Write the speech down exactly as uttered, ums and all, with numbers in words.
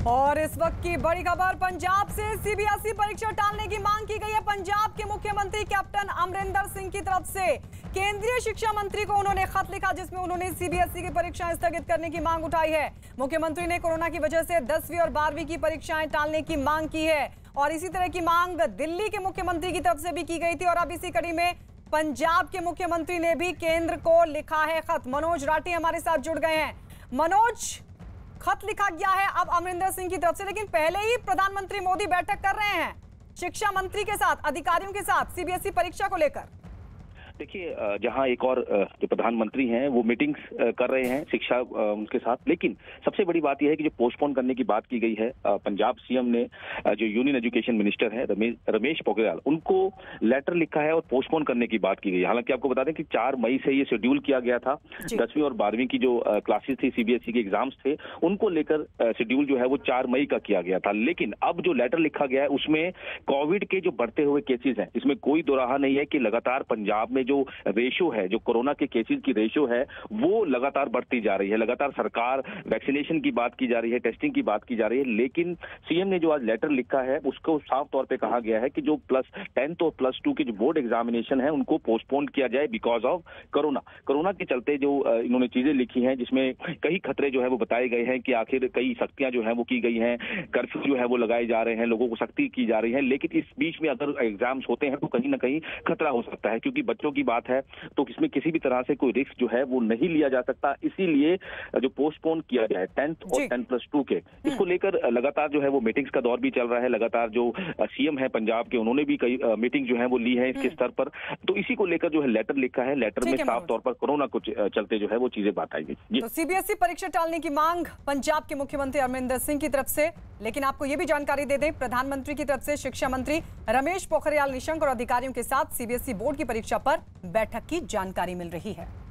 और इस वक्त की बड़ी खबर पंजाब से सीबीएसई परीक्षा टालने की मांग की गई है। पंजाब के मुख्यमंत्री कैप्टन अमरिंदर सिंह की तरफ से केंद्रीय शिक्षा मंत्री को उन्होंने खत लिखा, जिसमें उन्होंने सीबीएसई की परीक्षाएं स्थगित करने की मांग उठाई है। मुख्यमंत्री ने कोरोना की वजह से दसवीं और बारहवीं की परीक्षाएं टालने की मांग की है और इसी तरह की मांग दिल्ली के मुख्यमंत्री की तरफ से भी की गई थी। और अब इसी कड़ी में पंजाब के मुख्यमंत्री ने भी केंद्र को लिखा है खत। मनोज राठी हमारे साथ जुड़ गए हैं। मनोज, खत लिखा गया है अब अमरिंदर सिंह की तरफ से, लेकिन पहले ही प्रधानमंत्री मोदी बैठक कर रहे हैं शिक्षा मंत्री के साथ, अधिकारियों के साथ सीबीएसई परीक्षा को लेकर। देखिए, जहां एक और जो प्रधानमंत्री हैं वो मीटिंग्स कर रहे हैं शिक्षा उनके साथ, लेकिन सबसे बड़ी बात यह है कि जो पोस्टपोन करने की बात की गई है, पंजाब सीएम ने जो यूनियन एजुकेशन मिनिस्टर है रमेश रमेश पोखरियाल, उनको लेटर लिखा है और पोस्टपोन करने की बात की गई है। हालांकि आपको बता दें कि चार मई से ये शेड्यूल किया गया था। दसवीं और बारहवीं की जो क्लासेस थी, सीबीएसई के एग्जाम्स थे, उनको लेकर शेड्यूल जो है वो चार मई का किया गया था। लेकिन अब जो लेटर लिखा गया है उसमें कोविड के जो बढ़ते हुए केसेज हैं, इसमें कोई दो राह नहीं है कि लगातार पंजाब में जो रेशो है, जो कोरोना के केसेस की रेशो है, वो लगातार बढ़ती जा रही है। लगातार सरकार वैक्सीनेशन की बात की जा रही है, टेस्टिंग की बात की जा रही है, लेकिन सीएम ने जो आज लेटर लिखा है उसको साफ तौर पे कहा गया है कि जो प्लस टेंथ और प्लस टू के जो बोर्ड एग्जामिनेशन है उनको पोस्टपोन किया जाए बिकॉज ऑफ कोरोना। कोरोना के चलते जो इन्होंने चीजें लिखी हैं, जिसमें कई खतरे जो है वो बताए गए हैं कि आखिर कई सख्तियां जो है वो की गई हैं, कर्फ्यू जो है वो लगाए जा रहे हैं, लोगों को सख्ती की जा रही है। लेकिन इस बीच में अगर एग्जाम्स होते हैं तो कहीं ना कहीं खतरा हो सकता है, क्योंकि बच्चों की बात है तो इसमें किसी भी तरह से कोई रिस्क जो है वो नहीं लिया जा सकता। इसीलिए जो पोस्टपोन किया गया है टेंथ और टेन प्लस टू के, इसको लेकर लगातार जो है वो मीटिंग्स का दौर भी चल रहा है। लगातार जो सीएम है पंजाब के, उन्होंने भी कई मीटिंग जो है वो ली है इसके स्तर पर। तो इसी को लेकर जो है लेटर लिखा है, लेटर में साफ तौर पर कोरोना को चलते जो है वो चीजें बात आई गई। तो सीबीएसई परीक्षा टालने की मांग पंजाब के मुख्यमंत्री अमरिंदर सिंह की तरफ से, लेकिन आपको यह भी जानकारी दे दें, प्रधानमंत्री की तरफ से शिक्षा मंत्री रमेश पोखरियाल निशंक और अधिकारियों के साथ सीबीएसई बोर्ड की परीक्षा पर बैठक की जानकारी मिल रही है।